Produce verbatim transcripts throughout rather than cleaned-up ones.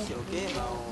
ماشي اوكي. ما هو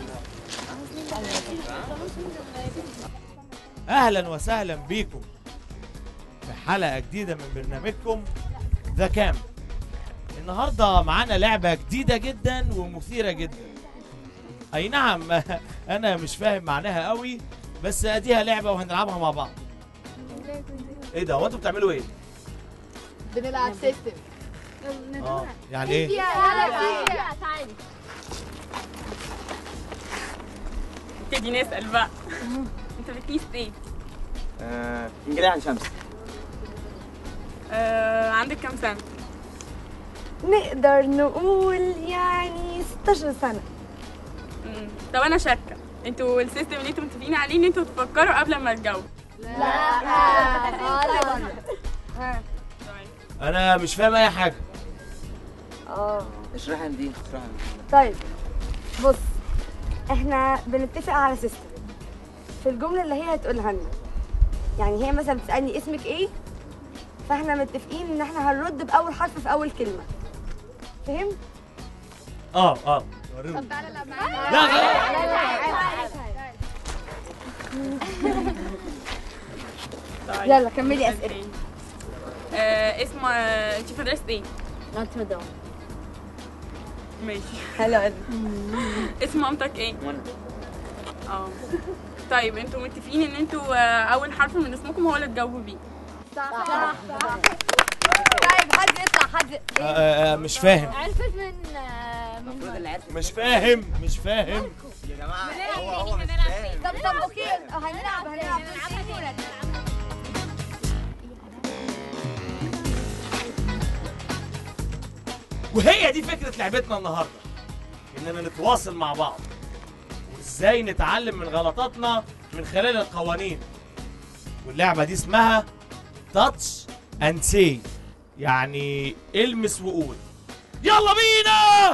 اهلا وسهلا بيكم في حلقه جديده من برنامجكم ذا كامب. النهارده معانا لعبه جديده جدا ومثيره جدا. اي نعم انا مش فاهم معناها قوي، بس اديها لعبه وهنلعبها مع بعض. ايه ده؟ هو انتوا بتعملوا ايه؟ بنلعب سيستم. اه يعني ايه؟ تعالي نبتدي نسأل بقى. انت بتقيس ايه؟ آه، انجليزي عن شمس. آه، عندك كام سنة؟ نقدر نقول يعني ستاشر سنة. مم. طب انا شاكة، انتوا السيستم اللي انتوا متفقين عليه ان انتوا تفكروا قبل ما تجاوبوا. لا انا مش فاهم اي حاجه. اه اشرحي دي اشرحي. طيب بص، احنا بنتفق على سيستم في الجملة اللي هي هتقولها لنا. يعني هي مثلا بتسألني اسمك ايه، فاحنا متفقين ان احنا هنرد بأول حرف في أول كلمة. فهم؟ اه اه طب تعالى العب معانا. لا طيب. يلا كملي أسئلة. آه، اسم آه، انت في مدرسة ايه؟ نوتردام. ماشي. حلو قوي. اسم مامتك ايه؟ منى. اه. طيب انتوا متفقين ان انتوا آه، اول حرف من اسمكم هو اللي تجاوبوا بيه. صح صح صح. طيب حد يطلع حد. آه آه مش فاهم. عرفت من المفروض اللي عرف. مش فاهم مش فاهم يا جماعه هو هو مش فاهم. طب طب اوكي هنلعب هنلعب وهي دي فكرة لعبتنا النهاردة، إننا نتواصل مع بعض وإزاي نتعلم من غلطاتنا من خلال القوانين. واللعبة دي اسمها تاتش أند سي، يعني المس وقول. يلا بينا!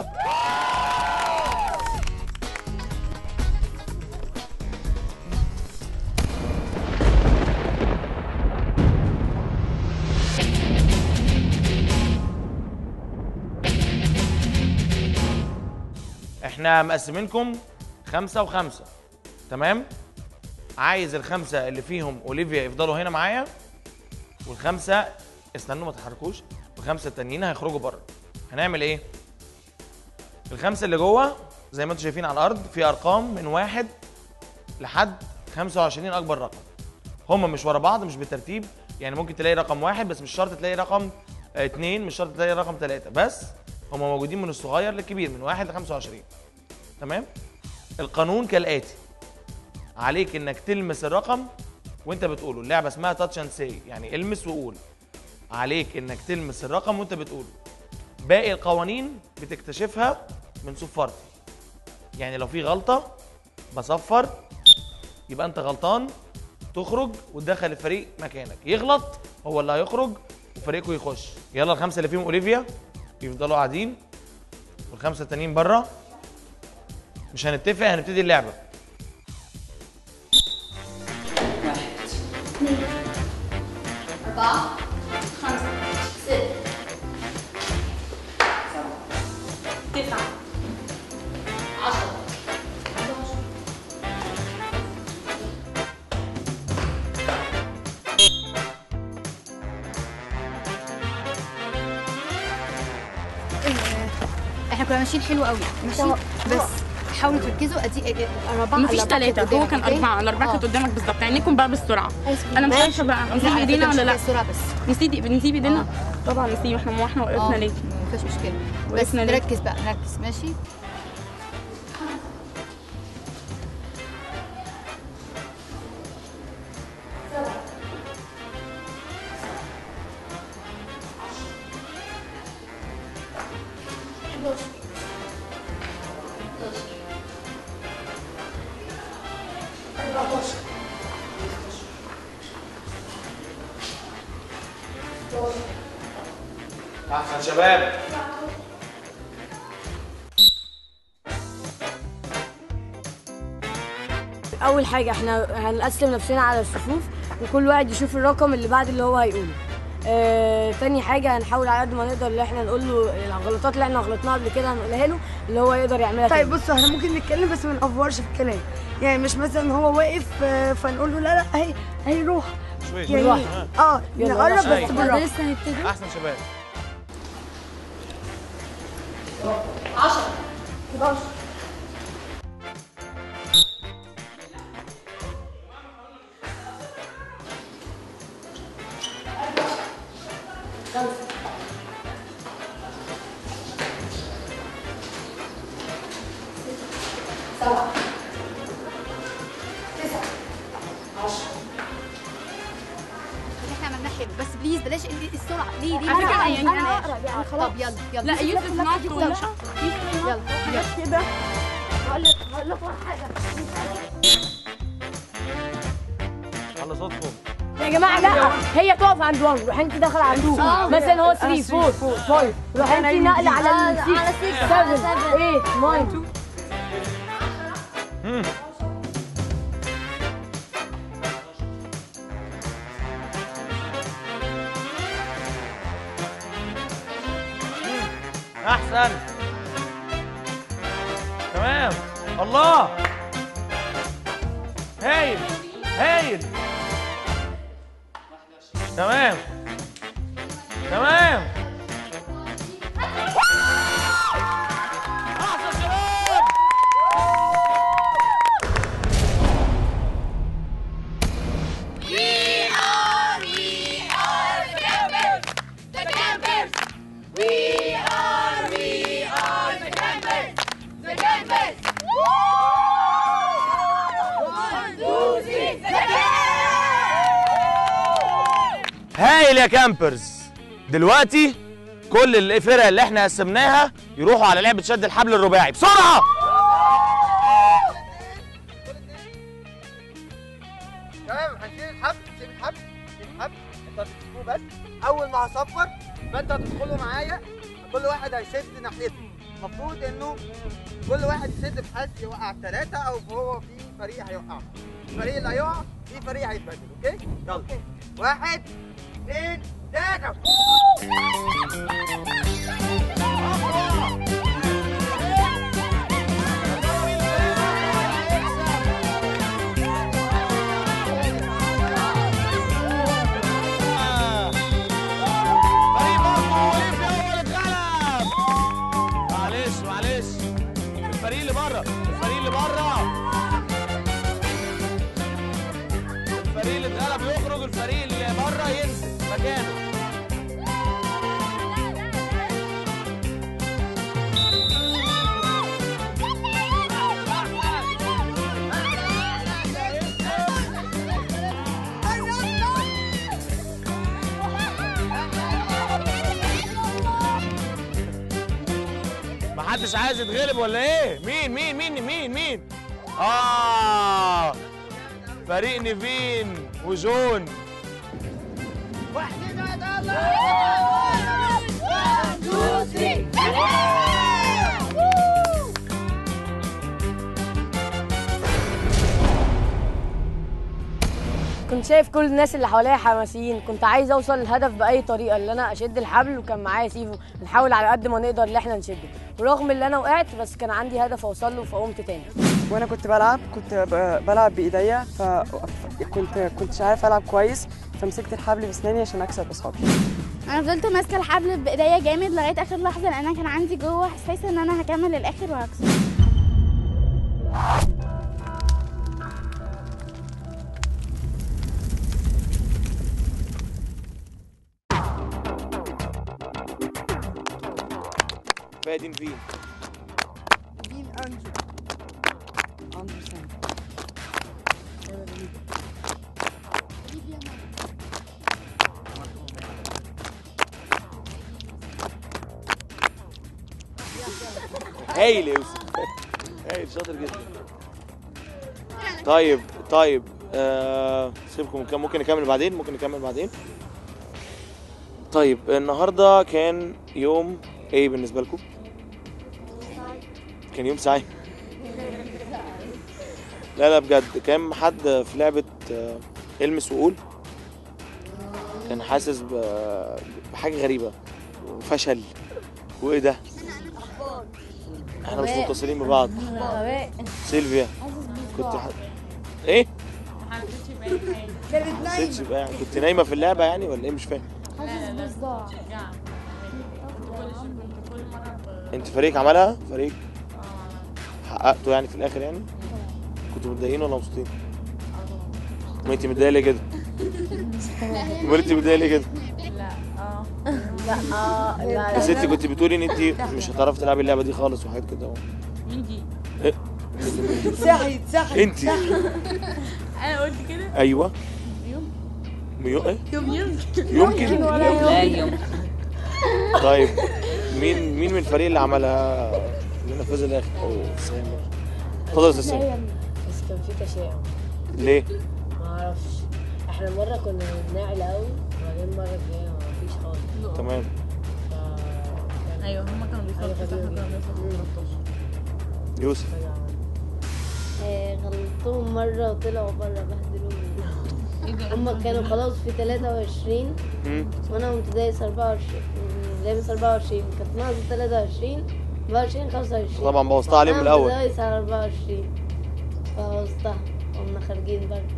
احنا مقسمينكم خمسة وخمسة، تمام؟ عايز الخمسة اللي فيهم اوليفيا يفضلوا هنا معايا، والخمسة استنوا ما تتحركوش، والخمسة التانيين هيخرجوا بره. هنعمل ايه؟ الخمسة اللي جوه زي ما انتم شايفين على الارض في ارقام من واحد لحد خمسة وعشرين اكبر رقم. هم مش ورا بعض، مش بالترتيب، يعني ممكن تلاقي رقم واحد بس مش شرط تلاقي رقم اتنين، مش شرط تلاقي رقم تلاتة، بس هم موجودين من الصغير للكبير من واحد ل خمسة وعشرين. تمام؟ القانون كالآتي: عليك انك تلمس الرقم وانت بتقوله. اللعبة اسمها تاتش اند سي، يعني المس وقول. عليك انك تلمس الرقم وانت بتقوله. باقي القوانين بتكتشفها من صفارتي. يعني لو في غلطة بصفر، يبقى انت غلطان، تخرج وتدخل الفريق مكانك. يغلط هو اللي هيخرج وفريقه يخش. يلا الخمسة اللي فيهم اوليفيا يفضلوا قاعدين، والخمسة التانيين بره. مش هنتفق، هنبتدي اللعبة. واحد اثنين أربعة خمسة ستة سبعة تسعة عشرة احنا كنا ماشيين حلو قوي ماشي، بس حاولوا تركزوا. ادي اربعه مفيش ثلاثة، هو كان أربعة، الأربعة كانت قدامك بالظبط. عينيكم بقى بالسرعة. أنا مش عارفة بقى نسيب إيدينا ولا لا؟ السرعه بس نسيب نسيب إيدينا؟ طبعا نسيب. احنا ما احنا وقفنا ليه؟ مفيش مشكله، بس وقفنا ليه؟ نركز بقى نركز ماشي. احسن شباب. اول حاجه احنا هنقسم نفسنا على الصفوف، وكل واحد يشوف الرقم اللي بعد اللي هو هيقوله. آه، تاني حاجه هنحاول على قد ما نقدر اللي احنا نقول له الغلطات اللي احنا غلطناها قبل كده هنقولها له اللي هو يقدر يعملها. طيب بصوا احنا ممكن نتكلم بس ما نقفرش في الكلام، يعني مش مثلا هو واقف آه، فنقول له لا لا اهي اهي روح يعني اه نقرب بس بالراحه. لسه هنبتدي. احسن شباب. عشرة حداشر سبعة تسعة عشرة. احنا عملناه حلو بس بليز بلاش ال- السرعه. ليه ليه على فكرة أنا- يعني انا أنا- اقرب يعني خلاص. طب يلا يلا. لا يوسف نوت تو يلا يلا كده. هقول لك هقول لك حاجه على صوتكم. يا جماعه لا هي تقف عند واحد روح انت داخل على تو مثلا هو ثلاثة أربعة خمسة روح انت نقل على ال على ستة سبعة سبعة ثمانية تسعة مم. احسن. تمام. الله. هايل هايل. تمام تمام. احسن شباب. هايل يا كامبرز. دلوقتي كل الفرق اللي احنا قسمناها يروحوا على لعبه شد الحبل الرباعي بسرعه. تمام هنشيل الحبل نسيب الحبل نسيب الحبل انتوا هتمسكوه بس اول ما هصفر فانتوا هتدخلوا معايا كل واحد هيشد ناحيته. المفروض انه كل واحد يشد بحيث يوقع ثلاثة او هو في فريق هيوقعه. الفريق اللي هيقع في فريق هيتبدل. اوكي؟ يلا واحد اثنين ثلاثة. فريق ماركو اوليفيا هو اللي اتغلب. معلش معلش. الفريق اللي بره الفريق اللي بره الفريق اللي اتغلب يخرج، الفريق اللي بره ينزل مكانه. محدش عايز يتغلب ولا ايه؟ مين مين مين مين مين؟ آه فريق نيفين وجون. كنت شايف كل الناس اللي حواليا حماسيين، كنت عايز اوصل للهدف باي طريقه اللي انا اشد الحبل، وكان معايا سيفو نحاول على قد ما نقدر ان احنا نشده، ورغم ان انا وقعت بس كان عندي هدف اوصل له فقمت تاني. وانا كنت بلعب كنت ب- بلعب بايديا فكنت كنتش عارف العب كويس فمسكت الحبل باسناني عشان اكسب اصحابي. انا فضلت ماسكه الحبل بايديا جامد لغايه اخر لحظه لان انا كان عندي جوه احساس ان انا هكمل للاخر وهكسب. فادي نيفين. مين انجو؟ انجو سام. هايل يا يوسف. هايل شاطر جدا. طيب طيب آه سيبكم كم- ممكن نكمل بعدين ممكن نكمل بعدين. طيب النهارده كان يوم ايه بالنسبه لكم؟ كان يوم سعيد. لا لا بجد. كام حد في لعبه آه، المس وقول؟ كان حاسس ب... بحاجه غريبه وفشل. وايه ده؟ احنا مش متصلين ببعض. سيلفيا كنت ح... ايه؟ ما حسيتش بقى يعني كنت نايمه في اللعبه يعني ولا ايه؟ مش فاهم. انت فريق عملها؟ فريق حققته يعني في الاخر يعني؟ كنتوا متضايقين ولا مبسوطين؟ ما انت متضايقه ليه كده؟ امال انت متضايقه ليه كده؟ لا اه لا اه لا يا ستي كنت بتقولي ان انت مش هتعرفي تلعبي اللعبه دي خالص وحاجات كده. مين دي؟ إيه؟ صحيت صحيت انت انا قلت كده؟ ايوه ميو ايه؟ يمكن يمكن لا يمكن. طيب مين مين من الفريق اللي عملها اللي نفذ الاخر؟ اوه سامر. اتفضل يا استاذ سامر. بس كان في تشاؤم. ليه؟ ما اعرفش، احنا مره كنا بنعلى قوي وبعدين المره الجايه ما فيش خالص. تمام. ف ايوه هما كانوا بيصطادوا احنا كنا بنصطاد تلتاشر. يوسف. غلطتهم مرة وطلعوا بره بهدلوني. هما كانوا خلاص في تلاتة وعشرين وانا قمت دايس أربعة وعشرين، لابس أربعة وعشرين، كانت ناقصة تلاتة وعشرين، أربعة وعشرين، خمسة وعشرين. طبعا بوظتها عليهم من الاول. انا دايس على أربعة وعشرين فبوظتها قمنا خارجين بره.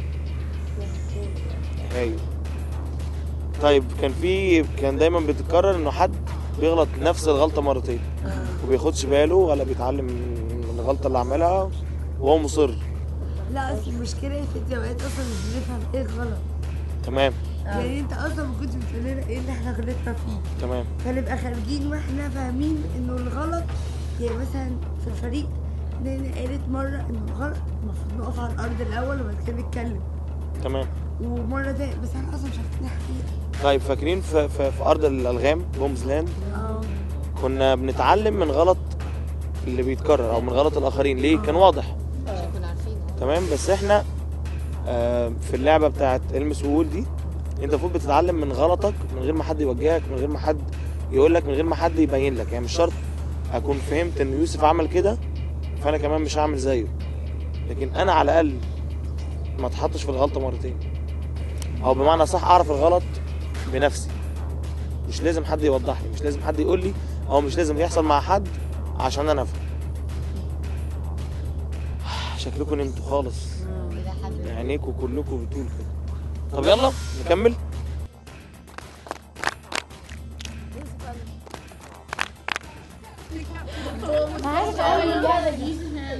ايوه. طيب كان في كان دايما بتتكرر انه حد بيغلط نفس الغلطه مرتين وبياخدش باله ولا بيتعلم من الغلطه اللي عملها وهو مصر. لا اصل المشكله في اوقات اصلا مش بنفهم ايه الغلط. تمام. يعني انت اصلا ما كنتش بتقول لنا ايه اللي احنا غلطنا فيه. تمام. فنبقى خارجين واحنا فاهمين انه الغلط، يعني مثلا في الفريق نانا قالت مره انه الغلط المفروض نقف على الارض الاول وبعد كده نتكلم. تمام. ومره تانية بس احنا اصلا مش عارفين نحكي. طيب فاكرين في, في, في ارض الالغام بومز لاند اه كنا بنتعلم من غلط اللي بيتكرر او من غلط الاخرين. ليه؟ كان واضح. كنا عارفين. تمام. بس احنا آه في اللعبه بتاعت المس وول دي انت المفروض بتتعلم من غلطك من غير ما حد يوجهك، من غير ما حد يقول لك، من غير ما حد يبين لك. يعني مش شرط اكون فهمت ان يوسف عمل كده فانا كمان مش هعمل زيه، لكن انا على الاقل ما اتحطش في الغلطه مرتين، او بمعنى صح اعرف الغلط بنفسي. مش لازم حد يوضح لي، مش لازم حد يقول لي، او مش لازم يحصل مع حد عشان انا افهم. شكلكم نمتوا خالص، عينيكوا كلكم بتقول كده. طب يلا نكمل. معلش قوي اللعبه دي.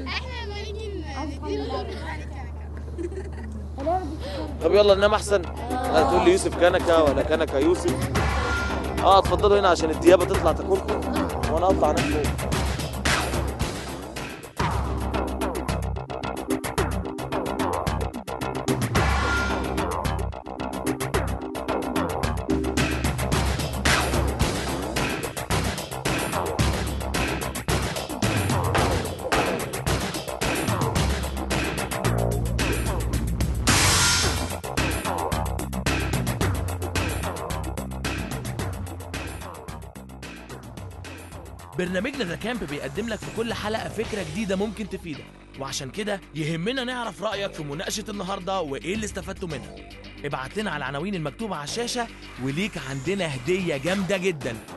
طب يلا ننام احسن. هتقول لي يوسف كنكه ولا كنكه يوسف؟ اه اتفضلوا هنا عشان الديابه تطلع تاكلكم وانا اطلع انام فوق. برنامجنا ذا كامب بيقدم لك في كل حلقة فكرة جديدة ممكن تفيدك، وعشان كده يهمنا نعرف رأيك في مناقشة النهاردة وإيه اللي استفدتوا منها. ابعت لنا على العناوين المكتوبة على الشاشة وليك عندنا هدية جامدة جدا.